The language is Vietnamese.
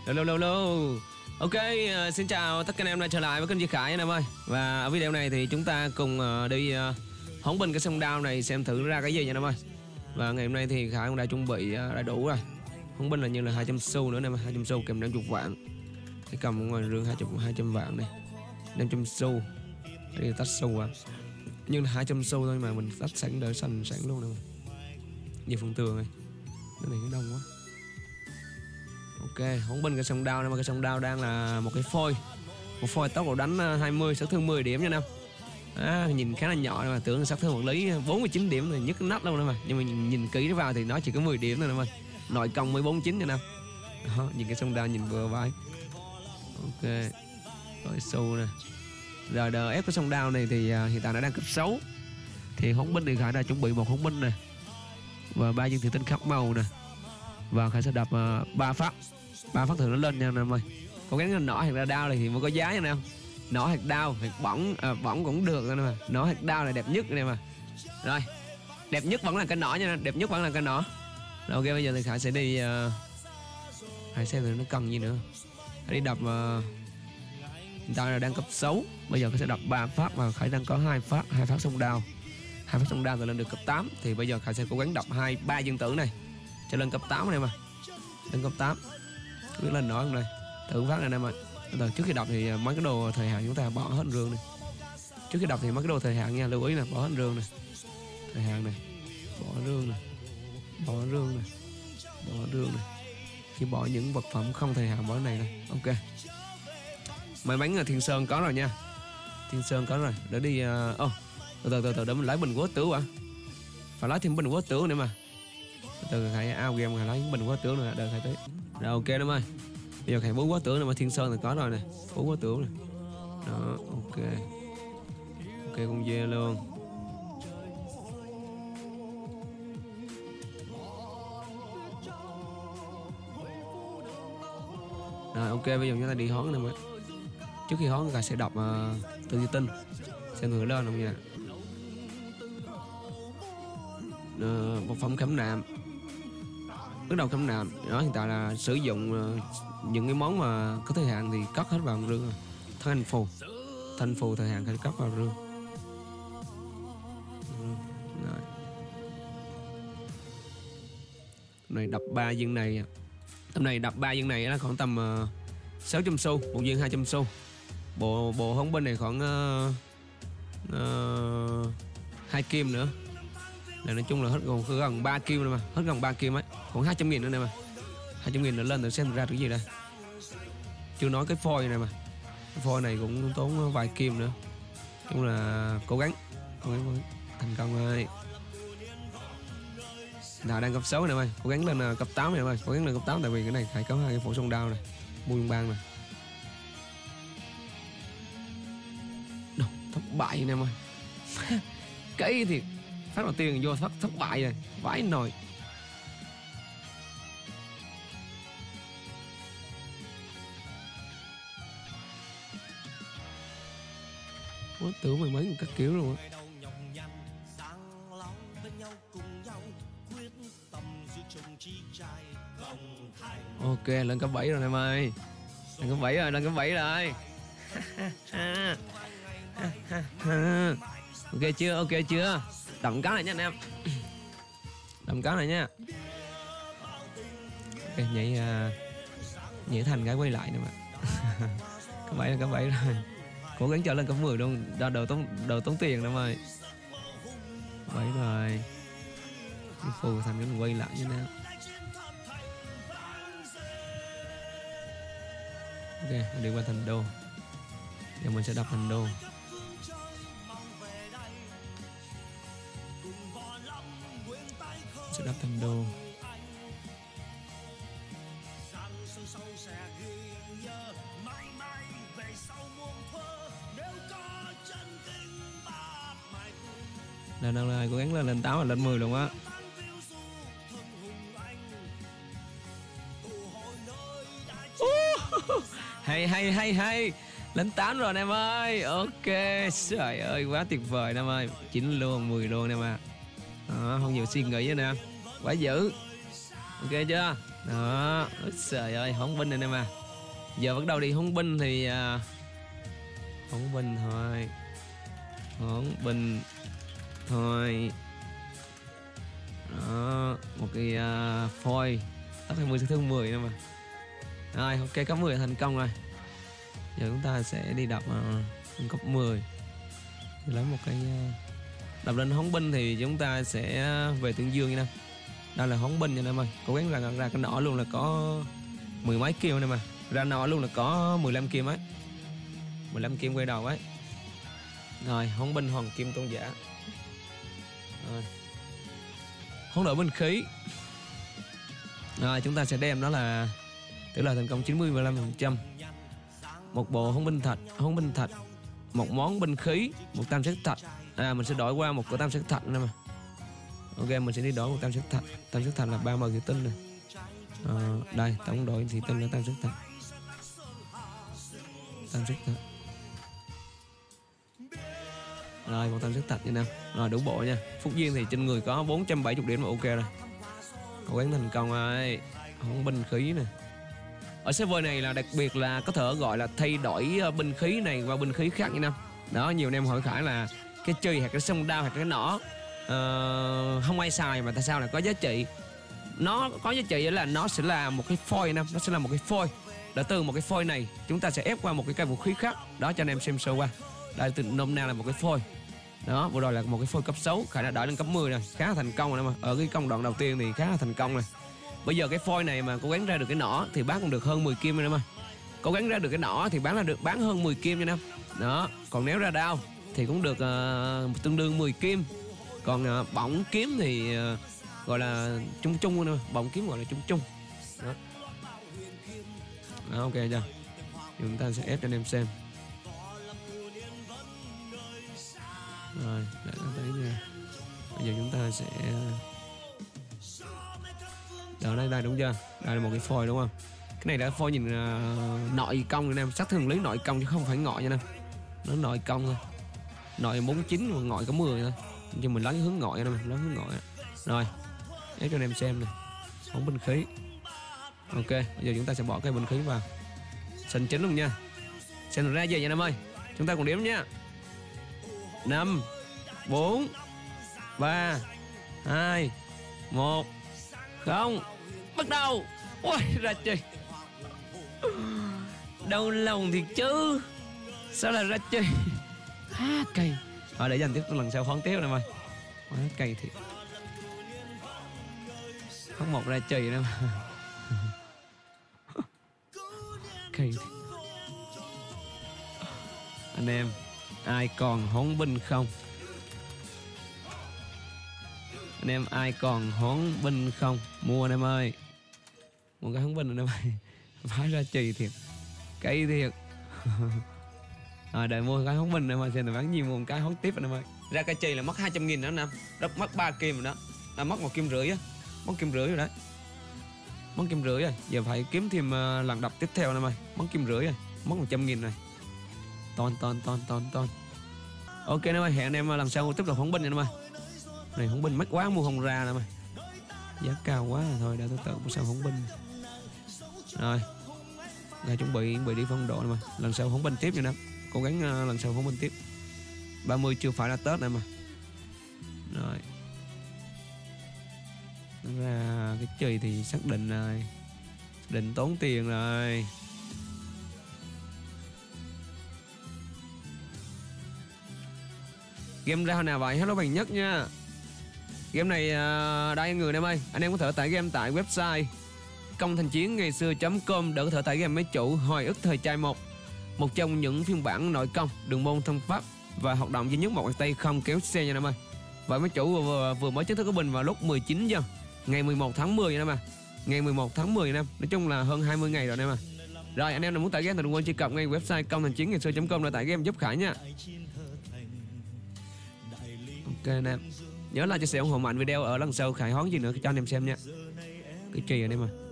Lâu lâu lâu. Ok, xin chào tất cả anh em đã trở lại với kênh Duy Khải anh em ơi. Và ở video này thì chúng ta cùng đi hóng binh cái sông đao này xem thử ra cái gì nha anh em ơi. Và ngày hôm nay thì Khải cũng đã chuẩn bị đã đủ rồi. Hóng binh là như là 200 xu nữa nè, 200 xu kèm 50 vạn. Cái cầm ngoài rương 200 vạn này. 500 xu. Đây là tách xu à. Nhưng là 200 xu thôi mà mình tách sẵn đỡ sẵn luôn nè. Như phần tường này. Cái này nó đông quá. Ok, hóng binh cái sông đao này, mà cái sông đao đang là một cái phôi. Một phôi tốc độ đánh 20, sát thương 10 điểm nha nam. Nhìn khá là nhỏ mà tưởng là sát thương vật lý 49 điểm thì nhức nách luôn đó mà. Nhưng mà nhìn kỹ vào thì nó chỉ có 10 điểm thôi mà. Nội công mới 49 nha nam. Đó, nhìn cái sông đao nhìn vừa vai. Ok. Rồi xu nè. Rồi đờ ép cái sông đao này thì hiện tại nó đang cấp 6. Thì hóng binh thì Khải đã chuẩn bị một hóng binh nè. Và 3 viên thủy tinh khắc màu nè. Và Khải sẽ đập 3 phát. 3 phát thử nó lên nha anh em ơi. Cố gắng nỏ hoặc là đao này thì mới có giá nha anh em. Nỏ hoặc đao hoặc bỏng cũng được anh em mà. Nỏ hoặc đao là đẹp nhất anh em mà. Rồi. Đẹp nhất vẫn là cái nỏ nha, đẹp nhất vẫn là cái nỏ. Rồi ok, bây giờ thì Khải sẽ đi Khải xem thử nó cần gì nữa. Khải đi đập hiện tại là đang cấp 6. Bây giờ Khải sẽ đập 3 phát và Khải đang có 2 phát sông đao. 2 phát sông đao rồi lên được cấp 8 thì bây giờ Khải sẽ cố gắng đập 3 dương tử này cho lên cấp 8 này mà. Lên cấp 8. Biết lên nổi không này. Thử phát này em ơi. Trước khi đọc thì mấy cái đồ thời hạn chúng ta bỏ hết rương này. Trước khi đọc thì mấy cái đồ thời hạn nha, lưu ý nè, bỏ hết rương này. Thời hạn này. Bỏ rương này. Bỏ rương này. Bỏ rương này. Khi bỏ những vật phẩm không thời hạn bỏ cái này này. Ok. May mắn là Thiên Sơn có rồi nha. Thiên Sơn có rồi. Để đi từ để mình lấy bình quốc tử ạ. Phải lấy thêm bình quốc tử nữa mà. Từ Khải ao game Khải lấy bình quá tướng rồi đợi Khải tới. Rồi ok em ơi. Bây giờ Khải 4 quá tướng này mà Thiên Sơn thì có rồi nè. 4 quá tướng này. Đó ok. Ok con dê luôn. Rồi ok, bây giờ chúng ta đi hón nè em ơi. Trước khi hón Khải sẽ đọc từ duy tinh. Xem người lên không nha. Một phẩm khảm nạm. Bước đầu khảm nạm đó, hiện tại là sử dụng những cái món mà có thời hạn thì cất hết vào rương. Thanh phù thời hạn phải cất vào rương. Rồi. Này đập 3 viên này. Tầm này đập 3 viên này là khoảng tầm 600 xu, một viên 200 xu. Bộ hóng binh này khoảng 2 kim nữa. Này nói chung là hết gần 3 kim rồi mà, hết gần 3 kim ấy, khoảng 200.000 nữa nè mà. 200.000 nữa lên để xem ra được gì đây. Chưa nói cái phôi này mà. Cái phôi này cũng tốn vài kim nữa. Chung là cố gắng thành công ơi. Nào đang cấp 6 này ơi, cố gắng lên cấp 8 này ơi, cố gắng lên cấp 8 tại vì cái này phải có 2 cái phổ sông đao này, mua bang này. Đâu, thất bại nè em ơi. Cái thiệt. Phát đầu tiên vô thất bại rồi. Vãi nồi. Quá tưởng mày mấy các kiểu luôn á. Ok, lên cấp 7 rồi em ơi. Lên cấp 7 rồi, lên cấp 7 rồi. Ok chưa, ok chưa. Đậm cá này nha anh em. Đậm cá này nha. Ok, nhảy thành cái quay lại nữa mà. Cấp 7 là cấp 7 rồi. Cố gắng trở lên cấp 10 luôn. Đồ tốn tiền em ơi. 7 rồi. Cái phù thành cái quay lại như nào. Ok, đi qua thành đô. Giờ mình sẽ đập thành đô. Sẽ đập thành đô. Đâu là cố gắng lên 8 và lên 10 luôn á. Hay lên 8 rồi em ơi. Ok, trời ơi quá tuyệt vời em ơi. 9 luôn, 10 luôn em à. Không nhiều suy nghĩ nữa nè. Quá dữ. Ok chưa? Đó. Trời ơi, hỗn binh này nè mà. Giờ bắt đầu đi hỗn binh thì hỗn binh thôi. Hỗn binh thôi. Đó, một cái phôi tóc 20 thứ 10 nữa mà. Rồi, ok, cấp 10 thành công rồi. Giờ chúng ta sẽ đi đập cấp 10. Lấy một cái đập lên hóng binh thì chúng ta sẽ về Tương Dương nha. Đây là hóng binh nha em ơi. Cố gắng ra cái nỏ luôn là có 10 mấy kim này mà. Ra nỏ luôn là có 15 kim ấy. 15 kim quay đầu ấy. Rồi, hóng binh hoàng kim tôn giả. Rồi. Hỗn đội binh khí. Rồi, chúng ta sẽ đem đó là tỷ lệ thành công 95%. Một bộ hỗn binh thạch, một món binh khí, một tam sắc thạch. Mình sẽ đổi qua một cái tam sắc thạch nữa mà. Ok, mình sẽ đi đổi một tam sắc thạch. Tam sắc thạch là 3 màu thủy tinh này. Đây, tổng đội thủy tinh là tam sắc thạch. Tam sắc thạch. Rồi, một tam sắc thạch như nào. Rồi, đủ bộ nha. Phúc duyên thì trên người có 470 điểm là ok rồi. Cố gắng thành công rồi. Hỗn binh khí nè. Ở server này là đặc biệt là có thể gọi là thay đổi binh khí này qua binh khí khác như nào. Đó, nhiều anh em hỏi Khải là cái chùy hoặc cái sông đao hoặc cái nỏ không ai xài mà tại sao lại có giá trị. Nó có giá trị là nó sẽ là một cái phôi nè, nó sẽ là một cái phôi. Để từ một cái phôi này chúng ta sẽ ép qua một cái cây vũ khí khác. Đó, cho anh em xem sơ qua. Đây từ nôm na là một cái phôi. Đó, vừa rồi là một cái phôi cấp 6, Khải đã đợi lên cấp 10 rồi, khá là thành công rồi mà. Ở cái công đoạn đầu tiên thì khá là thành công rồi. Bây giờ cái phôi này mà cố gắng ra được cái nỏ thì bán còn được hơn 10 kim nữa mà. Cố gắng ra được cái nỏ thì bán hơn 10 kim nha em. Đó, còn nếu ra đao thì cũng được tương đương 10 kim. Còn bổng kiếm thì gọi là chung chung nữa, bổng kiếm gọi là chung chung. Đó. Đó, ok chưa? Chúng ta sẽ ép cho anh em xem. Rồi, để nó tới nha. Bây giờ chúng ta sẽ đó, đây đúng chưa? Đây là một cái phôi đúng không? Cái này là phôi nhìn nội công anh em, sát thương lý nội công chứ không phải ngọi nha em. Nó nội công thôi. Nội 49 mà ngọi có 10 thôi. Nhưng mình lấy hướng ngọi nha em, lấy hướng ngọi. Rồi, ép cho anh em xem này. Bóng binh khí. Ok, bây giờ chúng ta sẽ bỏ cái binh khí vào. Xanh chính luôn nha. Xem ra gì nha em ơi. Chúng ta cùng đếm nha. 5 4 3 2 1 0. Bắt đầu. Ôi ra chơi. Đau lòng thiệt chứ. Sao là ra chơi. Cay. Rồi để dành tiếp lần sau khoán tiếp này mày. Quá cay thiệt. Không một ra chơi nữa mà. Cay thiệt. Anh em, ai còn hỗn binh không? Anh em ai còn hỗn binh không? Mua anh em ơi. Một cái hỗn binh anh em ơi. Phải ra chì thiệt. Cay thiệt. Đợi mua cái hỗn binh này mà xem là bán nhiều, mua một cái hỗn tiếp anh em ơi. Ra cái chì là mất 200.000 đó anh em. Rất mất 3 kim rồi đó. Là mất 1,5 kim rồi đó. 1,5 kim rồi đấy. 1,5 kim rồi. Giờ phải kiếm thêm lần đập tiếp theo anh em ơi. 1,5 kim rồi. Mất 100.000 này. Ton. Ok anh em ơi, hẹn anh em lần sau tiếp tục hỗn binh anh em ơi. Này hỗn binh mắc quá mua không ra nữa mà. Giá cao quá rồi thôi, để tôi tự mua sao hỗn binh. Rồi. Là chuẩn bị đi phong độ mà. Lần sau hỗn binh tiếp nha em. Cố gắng lần sau hỗn binh tiếp. 30 chưa phải là Tết này mà. Rồi. Ra cái chơi thì xác định rồi. Định tốn tiền rồi. Game ra hồi nào vậy? Hello bạn nhất nha. Game này đây người em ơi. Anh em có thể tải game tại website congthanhchienngàixưa.com để có thể tải game máy chủ hồi ức thời trai 1. Một trong những phiên bản nội công, đường môn thân pháp và hoạt động duy nhất một tay không kéo xe nha em ơi. Và máy chủ vừa mới chính thức có bình vào lúc 19 giờ ngày 11 tháng 10 em ơi. Ngày 11 tháng 10 em. Nói chung là hơn 20 ngày rồi em ơi. Rồi anh em nào muốn tải game thì đừng quên truy cập ngay website congthanhchienngàixưa.com để tải game giúp Khải nha. Ok anh em, nhớ like chia sẻ ủng hộ mạnh video ở lần sau Khải hoán gì nữa cho anh em xem nha. Cái gì anh em ơi.